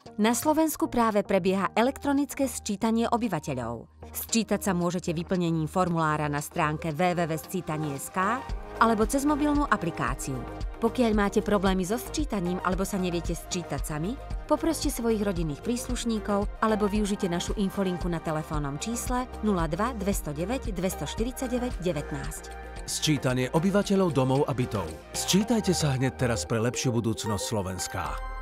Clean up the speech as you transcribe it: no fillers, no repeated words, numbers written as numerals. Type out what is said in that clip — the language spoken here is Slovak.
Na Slovensku práve prebieha elektronické sčítanie obyvateľov. Sčítať sa môžete vyplnením formulára na stránke www.scitanie.sk alebo cez mobilnú aplikáciu. Pokiaľ máte problémy so sčítaním alebo sa neviete sčítať sami, poproste svojich rodinných príslušníkov alebo využite našu infolinku na telefónnom čísle 02 209 249 19. Sčítanie obyvateľov domov a bytov. Sčítajte sa hneď teraz pre lepšiu budúcnosť Slovenska.